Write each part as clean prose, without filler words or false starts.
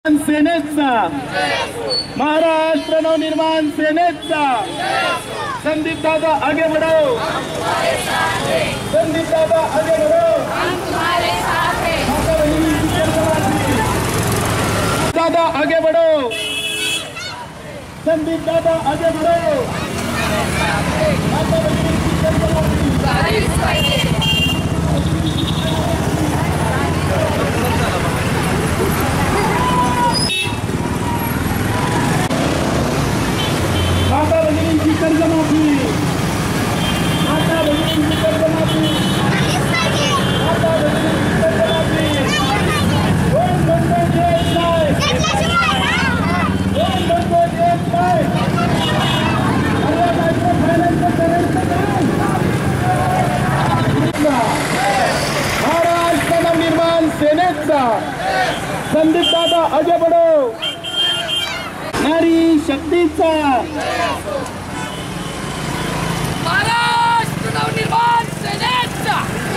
सेनेचा महाराष्ट्र नवनिर्माण सेनेचा संदीप दादा आगे बढ़ो, संदीप दादा आगे बढ़ो, दादा आगे बढ़ो, संदीप दादा आगे बढ़ो। माता भगिनींची कर्जमाफी, माता भगिनींची कर्जमाफी, माता भगिनींची कर्जमाफी, दोन बंद एक नाही, दोन बंद एक नाही, अरे मायक्रो फायनान्स करायचं काय? महाराष्ट्र नवनिर्माण सेनेचा संदीप दादा आगे बढ़ो, नारी शक्तीचा महाराष्ट्र नवनिर्माण सेनेचा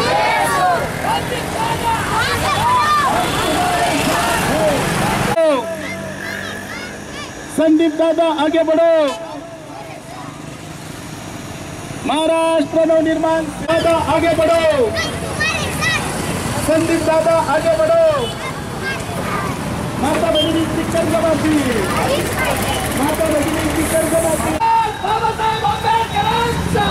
संदीप दादा आगे बढ़ो, महाराष्ट्र नवनिर्माण दादा आगे बढ़ो, संदीप दादा आगे बढ़ो। माता भगिनींची कर्जमाफी, माता भगिनींची कर्जमाफी, बाबासाहेब आंबेडकरांचा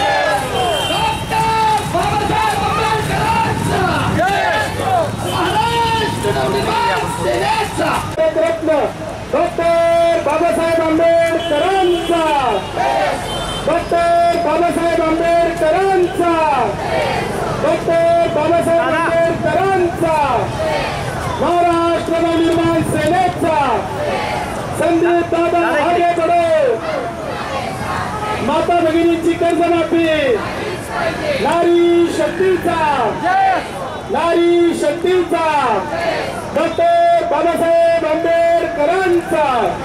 डॉक्टर बाबासाहेब आंबेडकरांचा महाराष्ट्र नवनिर्माण सेनेचा रत्न डॉक्टर बाबासाहेब आंबेडकरांचा, डॉक्टर बाबासाहेब आंबेडकरांचा, डॉक्टर बाबासाहेब आंबेडकरांचा, महाराष्ट्र नवनिर्माण सेनेचा संदीप दादा आगे बढ़ो, माता भगिनींची कर्जमाफी, नारी शक्तीचा, नारी शक्तीचा, डॉक्टर बाबासाहेब आंबेडकरांचा।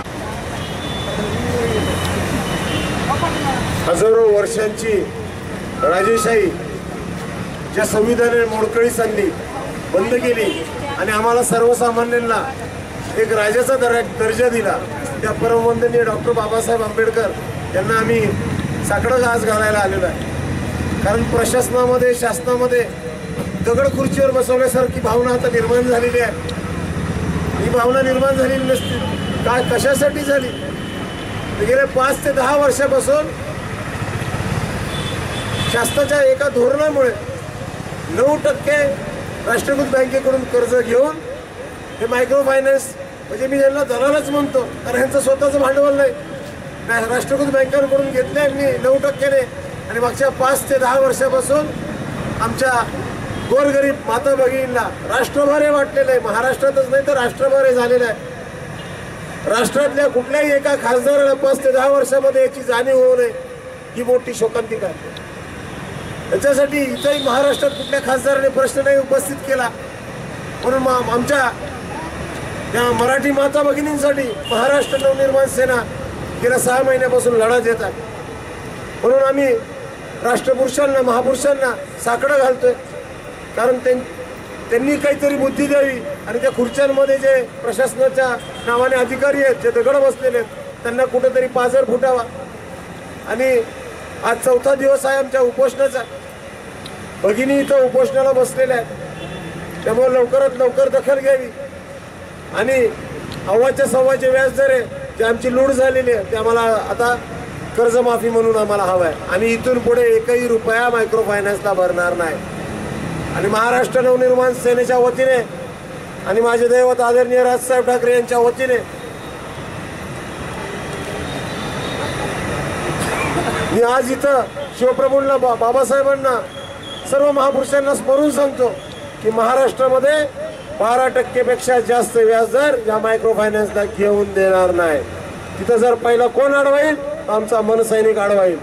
हजारो वर्षांची राजेशाही ज्या संविधानाने मोडकळी सांडली, बंद केली आणि आम्हाला सर्वसामान्यांना एक राजाचा दर्जा दिला, त्या परमवंदनीय डॉक्टर बाबासाहेब आंबेडकर यांना आम्ही साकडं घास घालायला आलेलो आहे। कारण प्रशासनामध्ये शासनामध्ये दगड खुर्चीवर बसवल्यासारखी भावना आता निर्माण झालेली आहे। ही भावना निर्माण झालेली नसती, काय कशासाठी झाली? गेल्या 5 ते 10 वर्षापासून शासनाच्या एका धोरणामुळे 9% राष्ट्रीयकृत बँकेकडून कर्ज घेऊन हे मायक्रो फायनान्स, म्हणजे मी यांना दलालच म्हणतो, कारण ह्यांचं स्वतःचं भांडवल नाही, राष्ट्रीयकृत बँकांकडून घेतले यांनी 9%ने आणि मागच्या 5 ते 10 वर्षापासून आमच्या गोरगरीब माता भगिनींना राष्ट्रभर हे वाटलेलं आहे। महाराष्ट्रातच नाही तर राष्ट्रभर हे झालेलं आहे। राष्ट्रातल्या कुठल्याही एका खासदाराला 5 ते 10 वर्षामध्ये याची जाणीव होऊ नये ही मोठी शोकांतिका आहे। त्याच्यासाठी इथंही महाराष्ट्रात कुठल्या खासदाराने प्रश्न नाही उपस्थित केला, म्हणून आमच्या त्या मराठी माता भगिनींसाठी महाराष्ट्र नवनिर्माण सेना गेल्या 6 महिन्यापासून लढा देत आहे। म्हणून आम्ही राष्ट्रपुरुषांना, महापुरुषांना साकडं घालतोय, कारण त्यांनी काहीतरी बुद्धी द्यावी आणि त्या खुर्च्यांमध्ये जे प्रशासनाच्या नावाने अधिकारी आहेत, जे दगड बसलेले आहेत, त्यांना कुठेतरी पाझर फुटावा। आणि आज 4था दिवस आहे आमच्या उपोषणाचा। भगिनी इथं उपोषणाला बसलेल्या आहेत, त्यामुळे लवकरात लवकर दखल घ्यावी आणि अव्वाच्या सव्वाचे व्याजदर आहे जे आमची लूट झालेली आहे ते आम्हाला आता कर्जमाफी म्हणून आम्हाला हवं आहे। आणि इथून पुढे एकही रुपया मायक्रो फायनान्सला भरणार नाही। आणि महाराष्ट्र नवनिर्माण सेनेच्या वतीने आणि माझे दैवत आदरणीय राजसाहेब ठाकरे यांच्या वतीने मी आज इथं शिवप्रभूंना, बाबासाहेबांना, सर्व महापुरुषांना स्मरून सांगतो की महाराष्ट्रामध्ये 12% पेक्षा जास्त व्याजदर या मायक्रो फायनान्सला घेऊन देणार नाही। तिथं जर पहिला कोण अडवाईल? आमचा मनसैनिक अडवाईल।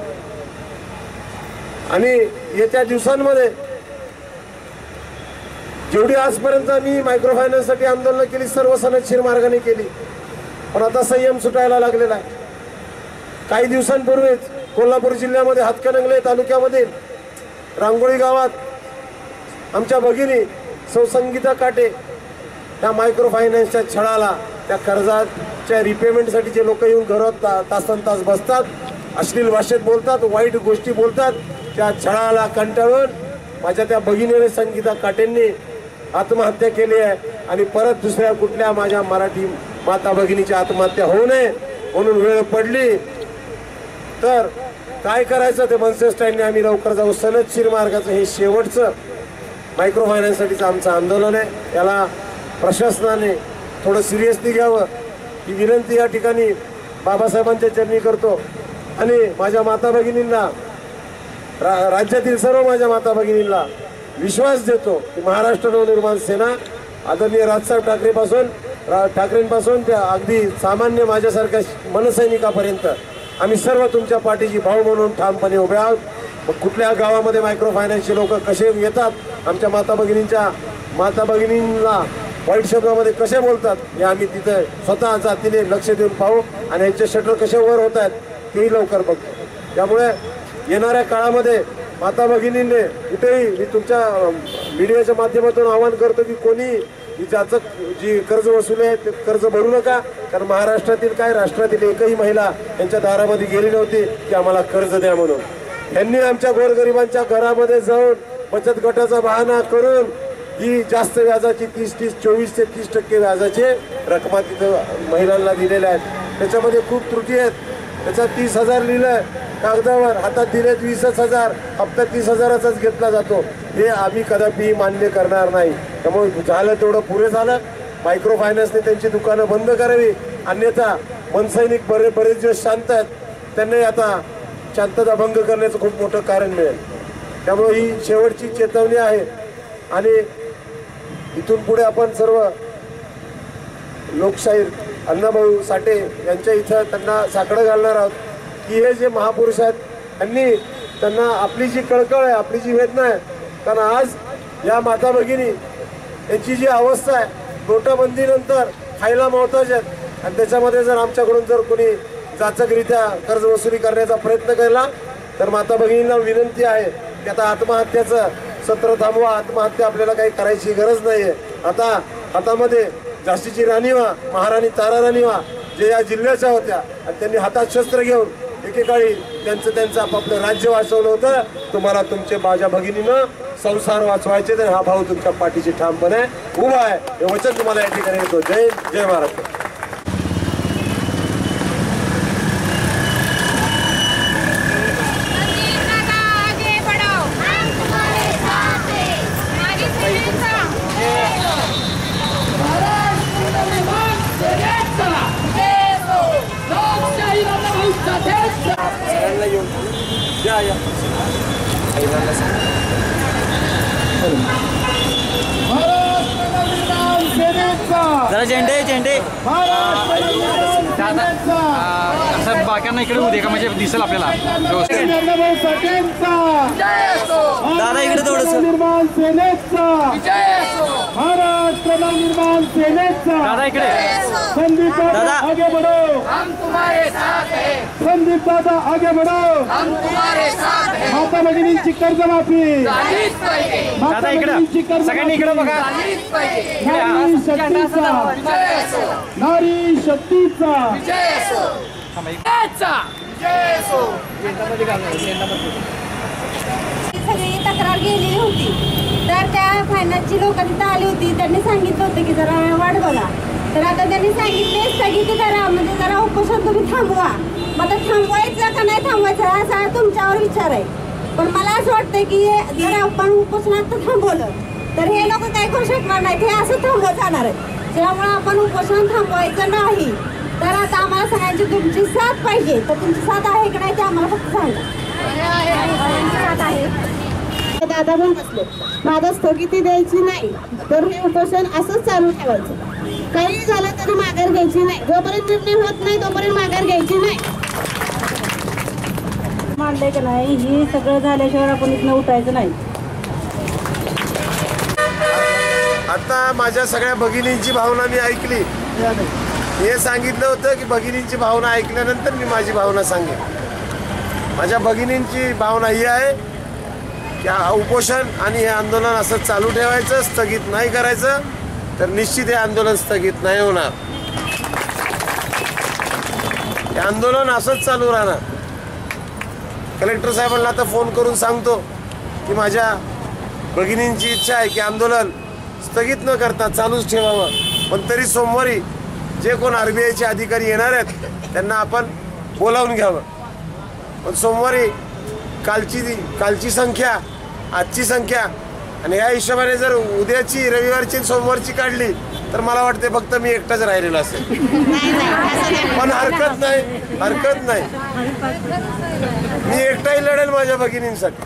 आणि येत्या दिवसांमध्ये जेवढी आजपर्यंत मी मायक्रो फायनान्ससाठी आंदोलन केली, सर्व सनदशीर मार्गाने केली, पण आता संयम सुटायला लागलेला आहे। काही दिवसांपूर्वीच कोल्हापूर जिल्ह्यामध्ये हातकणंगले तालुक्यामध्ये रांगोळी गावात आमच्या भगिनी सौ संगीता काटे त्या मायक्रो फायनान्सच्या छळाला, त्या कर्जाच्या रिपेमेंटसाठी जे लोक येऊन घरात तासन तास बसतात, अश्लील भाषेत बोलतात, वाईट गोष्टी बोलतात, त्या छळाला कंटाळून माझ्या त्या भगिनीने संगीता काटेंनी आत्महत्या केली आहे. आणि परत दुसऱ्या कुठल्या माझ्या मराठी माता भगिनीची आत्महत्या होऊ नये म्हणून वेळ पडली तर काय करायचं ते मनसे स्टँडने आम्ही लवकर जाऊ. सनदशीर मार्गाचं हे शेवटचं मायक्रो फायनान्ससाठीचं आमचं आंदोलन आहे. याला प्रशासनाने थोडं सिरियसली घ्यावं ही विनंती या ठिकाणी बाबासाहेबांच्या चरणी करतो. आणि माझ्या माता भगिनींना, राज्यातील सर्व माझ्या माता भगिनींना विश्वास देतो की महाराष्ट्र नवनिर्माण सेना आदरणीय राजसाहेब ठाकरेंपासून त्या अगदी सामान्य माझ्यासारख्या मनसैनिकापर्यंत आम्ही सर्व तुमच्या पाठीची भाऊ म्हणून ठामपणे उभे आहोत. मग कुठल्या गावामध्ये मायक्रो फायनान्सचे लोक कसे येतात, आमच्या माता भगिनींना वाईट शब्दामध्ये कसे बोलतात हे आम्ही तिथे स्वतः जातीने लक्ष देऊन पाहू. आणि यांचे शटर कसे वर होत आहेत तेही लवकर बघतो. त्यामुळे येणाऱ्या काळामध्ये माता भगिनींनी कुठेही, मी तुमच्या मीडियाच्या माध्यमातून आवाहन करतो की कोणी ज्याचं जी कर्ज वसुली आहे ते कर्ज भरू नका. कारण महाराष्ट्रातील काय राष्ट्रातील एकही महिला यांच्या दारामध्ये गेली नव्हती की आम्हाला कर्ज द्या म्हणून. यांनी आमच्या गोरगरिबांच्या घरामध्ये जाऊन बचत गटाचा बहाणा करून ही जास्त व्याजाची 24 ते 30% व्याजाचे रकमा तिथं महिलांना दिलेल्या आहेत. त्याच्यामध्ये खूप त्रुटी आहेत. त्याच्यात 30,000 लिहिलंय कागदावर, हातात दिलेत 20,000, हप्ता 30,000चाच घेतला जातो. हे आम्ही कदापि मान्य करणार नाही. त्यामुळे झालं तेवढं पुरे झालं. मायक्रो फायनान्सने त्यांची दुकानं बंद करावी, अन्यथा मनसैनिक बरेच दिवस शांत आहेत, त्यांनाही आता शांतता भंग करण्याचं खूप मोठं कारण मिळेल. त्यामुळे ही शेवटची चेतावणी आहे. आणि इथून पुढे आपण सर्व लोकशाहीर अण्णाभाऊ साठे यांच्या इथं त्यांना साकडं घालणार आहोत की हे जे महापुरुष आहेत त्यांना आपली जी कळकळ आहे, आपली जी वेदना आहे, कारण आज या माता भगिनी यांची जी अवस्था आहे, नोटाबंदीनंतर खायला मोहताज आहेत. आणि त्याच्यामध्ये जर आमच्याकडून जर कोणी जाचकरित्या कर्ज वसुली करण्याचा प्रयत्न केला तर माता भगिनींना विनंती आहे की आता आत्महत्याचं सत्र थांबवा. आत्महत्या आपल्याला काही करायची गरज नाही आहे. आता हातामध्ये झाशीची राणी व्हा, महाराणी तारा राणी व्हा, जे या जिल्ह्याच्या होत्या आणि त्यांनी हातात शस्त्र घेऊन एकेकाळी त्यांचं आपापलं राज्य वाचवलं होतं. तुम्हाला तुमचे माझ्या भगिनीनं संसार वाचवायचे तर हा भाऊ तुमच्या पाठीशी ठामपणे उभा आहे हे वचन तुम्हाला या ठिकाणी येतो. जय महाराष्ट्र. जरा झेंडे असं बाक्यांना इकडे उद्या का म्हणजे दिसेल आपल्याला दादा इकडे थोडंसं निर्माण सेनेचा महाराष्ट्र निर्माण सेनेचा दादा इकडे संदीप दादा आगे बढ़ो, हम तुम्हारे साथ हैं, संदीप दादा आगे बढ़ो, हम तुम्हारे साथ हैं. माता भगिनींची कर्जमाफी, झालीच पाहिजे, दादा इकडं सगळ्यांनी इकडे बघा. झालीच पाहिजे. नारी शक्तीचा, विजय असो, नारी शक्तीचा, विजय असो, सेनेचा विजय असो. सगळी तक्रार गेलेली होती तर त्या फायनान्सची लोक तिथं आली होती. त्यांनी सांगितलं होतं की जरा वाट बघा. तर आता त्यांनी सांगितले स्थगिती करा, म्हणजे जरा उपोषण तुम्ही थांबवा. मग आता थांबवायचं का नाही थांबवायचं असा तुमच्यावर विचार आहे. पण मला असं वाटतं की जर आपण उपोषणात थांबवलं तर हे लोक काय करू शकणार नाहीत, हे असं थांबवत जाणार आहे. त्यामुळे आपण उपोषण थांबवायचं नाही. तर आता आम्हाला सगळ्यांची तुमची साथ पाहिजे. तर तुमची साथ आहे की नाही ते आम्हाला फक्त सांगा. साथ आहे. दादा पण बसले, माझा स्थगिती द्यायची नाही तर हे उपोषण असंच चालू ठेवायचं. काही झालं तरी माघार घ्यायची नाही. जोपर्यंत निर्णय होत नाही तोपर्यंत माघार घ्यायची नाही. मानलंय का नाही, हे सगळं झाल्याशिवाय आपण इथनं उठायचं नाही. आता माझ्या सगळ्या भगिनींची भावना मी ऐकली. हे सांगितलं होतं की भगिनींची भावना ऐकल्यानंतर मी माझी भावना सांगेन. माझ्या भगिनींची भावना ही आहे की उपोषण आणि हे आंदोलन असं चालू ठेवायचं, स्थगित नाही करायचं. तर निश्चित हे आंदोलन स्थगित नाही होणार. हे आंदोलन असंच चालू राहणार. कलेक्टर साहेबांना आता फोन करून सांगतो की माझ्या भगिनींची इच्छा आहे की आंदोलन स्थगित न करता चालूच ठेवावं, पण तरी सोमवारी जे कोण RBIचे अधिकारी येणार आहेत त्यांना आपण बोलावून घ्यावं. पण सोमवारी कालची संख्या, आजची संख्या आणि या हिशोबाने जर उद्याची, रविवारची, सोमवारची काढली तर मला वाटते फक्त मी एकटाच राहिलेलो असेल. पण हरकत नाही, मी एकटाही लढेल माझ्या भगिनींसाठी.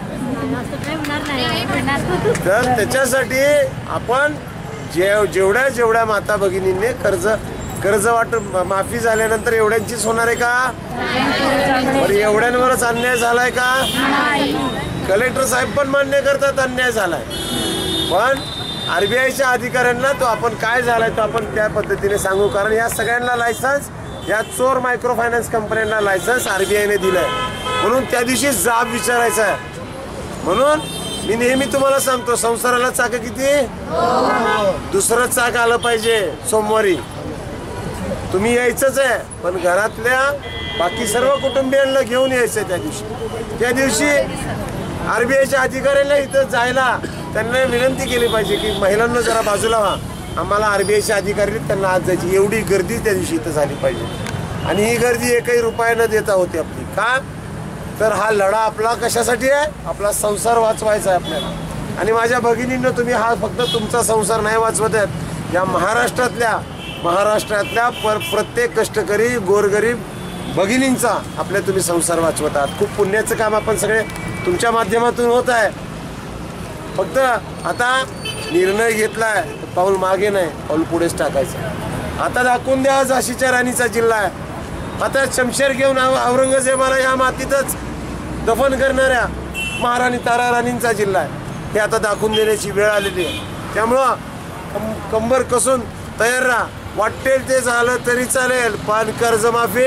तर त्याच्यासाठी आपण जेवढ्या माता भगिनींनी कर्ज वाटप माफी झाल्यानंतर एवढ्यांचीच होणार आहे का? बरं, एवढ्यांवरच अन्याय झालाय का? कलेक्टर साहेब पण मान्य करतात अन्याय झालाय, पण RBIच्या अधिकाऱ्यांना तो आपण काय झालाय तो आपण त्या पद्धतीने सांगू. कारण या सगळ्यांना लायसन्स, या चोर मायक्रो फायनान्स कंपन्यांना लायसन्स RBIने दिलंय, म्हणून त्या दिवशी जाब विचारायचा आहे. म्हणून मी नेहमी तुम्हाला सांगतो, संसाराला चाक किती? दुसरं चाक आलं पाहिजे. सोमवारी तुम्ही यायचंच आहे, पण घरातल्या बाकी सर्व कुटुंबियांना घेऊन यायचं. त्या दिवशी RBIच्या अधिकाऱ्यांना इथं जायला त्यांना विनंती केली पाहिजे की महिलांना जरा बाजूला व्हा, आम्हाला RBIचे अधिकारी त्यांना आज जायची. एवढी गर्दी त्या दिवशी इथं झाली पाहिजे. आणि ही गर्दी एकही रुपया न देता होती आपली. का? तर हा लढा आपला कशासाठी आहे? आपला संसार वाचवायचा आहे आपल्याला. आणि माझ्या भगिनींना तुम्ही हा फक्त तुमचा संसार नाही वाचवत आहेत, या महाराष्ट्रातल्या प्रत्येक कष्टकरी गोरगरीब भगिनींचा आपल्या तुम्ही संसार वाचवत आहात. खूप पुण्याचं काम आपण सगळे तुमच्या माध्यमातून होत आहे. फक्त आता निर्णय घेतलाय, पाऊल मागे नाही, पाऊल पुढेच टाकायचं. आता दाखवून द्या झाशीच्या राणीचा जिल्हा आहे. आता शमशेर घेऊन औरंगजेबाला या मातीतच दफन करणाऱ्या महाराणी तारा राणींचा जिल्हा आहे. हे आता दाखवून देण्याची वेळ आलेली आहे. त्यामुळं कंबर कसून तयार राहा. वाटेल ते झालं तरी चालेल, पण कर्जमाफी.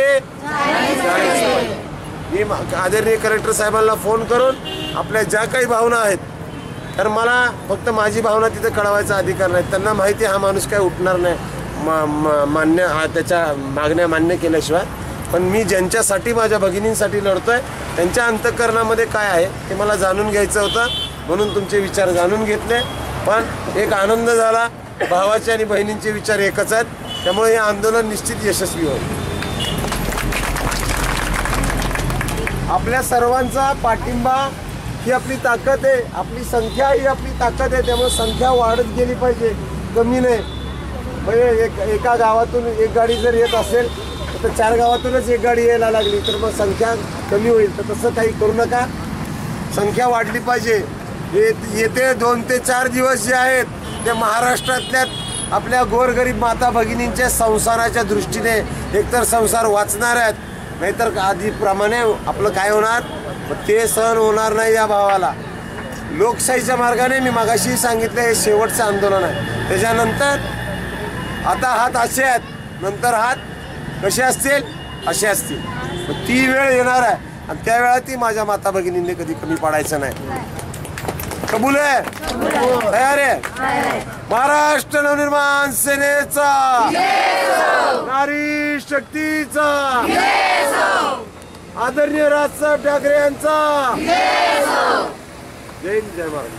मी आदरणीय कलेक्टर साहेबांना फोन करून आपल्या ज्या काही भावना आहेत, तर मला फक्त माझी भावना तिथे कळवायचा अधिकार नाही. त्यांना माहिती हा माणूस काय उठणार नाही त्याच्या मागण्या मान्य केल्याशिवाय. पण मी ज्यांच्यासाठी माझ्या भगिनींसाठी लढतोय त्यांच्या अंतःकरणामध्ये काय आहे ते मला जाणून घ्यायचं होतं, म्हणून तुमचे विचार जाणून घेतले. पण एक आनंद झाला, भावाचे आणि बहिणींचे विचार एकच आहेत, त्यामुळे हे आंदोलन निश्चित यशस्वी होईल. आपल्या सर्वांचा पाठिंबा ही आपली ताकद आहे, आपली संख्या ही आपली ताकद आहे. त्यामुळे संख्या वाढत गेली पाहिजे, कमी नाही. म्हणजे एका गावातून एक गाडी जर येत असेल तर 4 गावातूनच एक गाडी यायला लागली तर मग संख्या कमी होईल. तर तसं काही करू नका, संख्या वाढली पाहिजे. येते 2 ते 4 दिवस जे आहेत ते महाराष्ट्रातल्या आपल्या गोरगरीब माता भगिनींच्या संसाराच्या दृष्टीने एकतर संसार वाचणार आहेत, नाहीतर आधीप्रमाणे आपलं काय होणार, ते सहन होणार नाही या भावाला. लोकशाहीच्या मार्गाने मी मागाशी सांगितलं हे शेवटचं आंदोलन आहे. त्याच्यानंतर आता हात असे आहेत, नंतर हात कसे असतील असे असतील. ती वेळ येणार आहे आणि त्या वेळा ती माझ्या माता भगिनींनी कधी कमी पाडायचं नाही. कबूल आहे? तयार आहे? महाराष्ट्र नवनिर्माण सेनेचा, नारी शक्तीचा, आदरणीय राजसाहेब ठाकरे यांचा जय हिंद, जय महाराष्ट्र.